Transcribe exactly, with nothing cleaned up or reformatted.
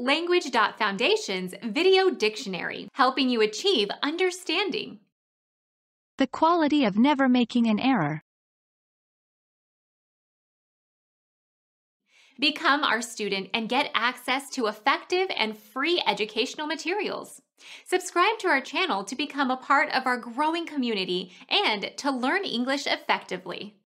Language.Foundation's Video Dictionary, helping you achieve understanding. The quality of never making an error. Become our student and get access to effective and free educational materials. Subscribe to our channel to become a part of our growing community and to learn English effectively.